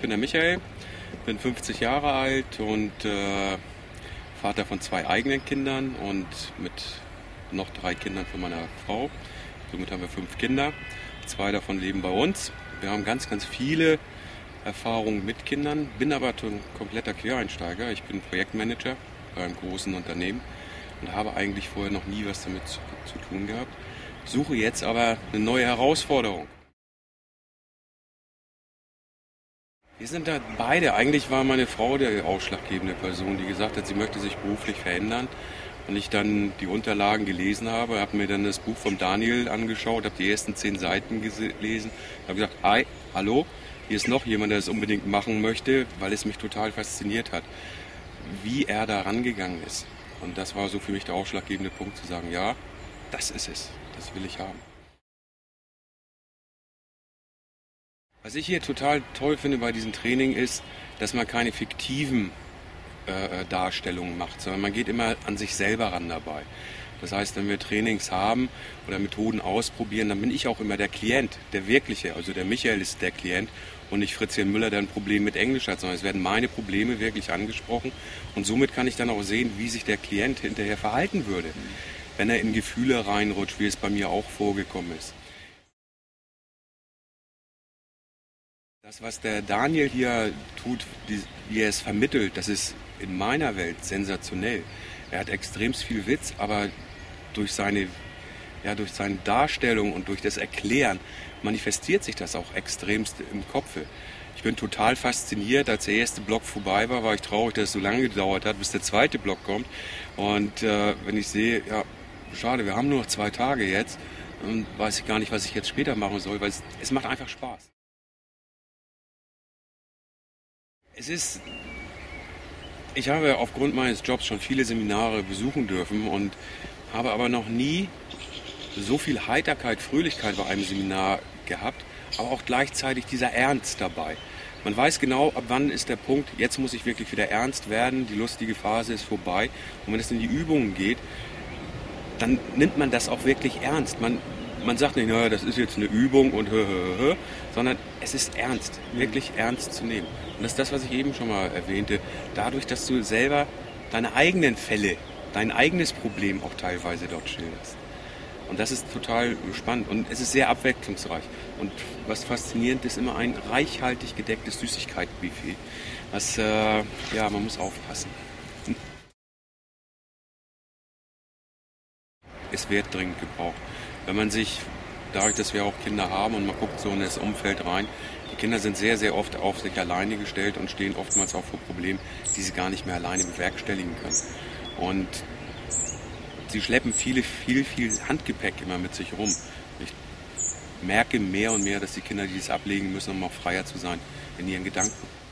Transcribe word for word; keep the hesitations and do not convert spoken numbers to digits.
bin der Michael, bin fünfzig Jahre alt und äh, Vater von zwei eigenen Kindern und mit noch drei Kindern von meiner Frau. Somit haben wir fünf Kinder. Zwei davon leben bei uns. Wir haben ganz, ganz viele Erfahrungen mit Kindern, bin aber ein kompletter Quereinsteiger. Ich bin Projektmanager bei einem großen Unternehmen und habe eigentlich vorher noch nie was damit zu, zu tun gehabt. Suche jetzt aber eine neue Herausforderung. Wir sind da beide. Eigentlich war meine Frau die ausschlaggebende Person, die gesagt hat, sie möchte sich beruflich verändern. Und ich dann die Unterlagen gelesen habe, habe mir dann das Buch von Daniel angeschaut, habe die ersten zehn Seiten gelesen, habe gesagt, hi, hallo, hier ist noch jemand, der es unbedingt machen möchte, weil es mich total fasziniert hat, wie er da rangegangen ist. Und das war so für mich der ausschlaggebende Punkt, zu sagen, ja, das ist es, das will ich haben. Was ich hier total toll finde bei diesem Training ist, dass man keine fiktiven äh, Darstellungen macht, sondern man geht immer an sich selber ran dabei. Das heißt, wenn wir Trainings haben oder Methoden ausprobieren, dann bin ich auch immer der Klient, der wirkliche. Also der Michael ist der Klient und nicht Fritzchen Müller, der ein Problem mit Englisch hat, sondern es werden meine Probleme wirklich angesprochen. Und somit kann ich dann auch sehen, wie sich der Klient hinterher verhalten würde, wenn er in Gefühle reinrutscht, wie es bei mir auch vorgekommen ist. Das, was der Daniel hier tut, wie er es vermittelt, das ist in meiner Welt sensationell. Er hat extremst viel Witz, aber durch seine, ja, durch seine Darstellung und durch das Erklären manifestiert sich das auch extremst im Kopf. Ich bin total fasziniert. Als der erste Block vorbei war, war ich traurig, dass es so lange gedauert hat, bis der zweite Block kommt. Und äh, wenn ich sehe, ja, schade, wir haben nur noch zwei Tage jetzt, und weiß ich gar nicht, was ich jetzt später machen soll, weil es, es macht einfach Spaß. Es ist, ich habe aufgrund meines Jobs schon viele Seminare besuchen dürfen und habe aber noch nie so viel Heiterkeit, Fröhlichkeit bei einem Seminar gehabt, aber auch gleichzeitig dieser Ernst dabei. Man weiß genau, ab wann ist der Punkt, jetzt muss ich wirklich wieder ernst werden, die lustige Phase ist vorbei. Und wenn es in die Übungen geht, dann nimmt man das auch wirklich ernst. Man, man sagt nicht, naja, das ist jetzt eine Übung und hö, hö, hö, sondern es ist ernst, wirklich ernst zu nehmen. Und das ist das, was ich eben schon mal erwähnte. Dadurch, dass du selber deine eigenen Fälle, dein eigenes Problem auch teilweise dort schilderst. Und das ist total spannend und es ist sehr abwechslungsreich. Und was faszinierend ist, immer ein reichhaltig gedecktes Süßigkeitenbuffet. Das, äh, ja, man muss aufpassen. Es wird dringend gebraucht. Wenn man sich, dadurch, dass wir auch Kinder haben und man guckt so in das Umfeld rein, die Kinder sind sehr, sehr oft auf sich alleine gestellt und stehen oftmals auch vor Problemen, die sie gar nicht mehr alleine bewerkstelligen können. Und sie schleppen viele, viel, viel Handgepäck immer mit sich rum. Ich merke mehr und mehr, dass die Kinder dieses ablegen müssen, um auch freier zu sein in ihren Gedanken.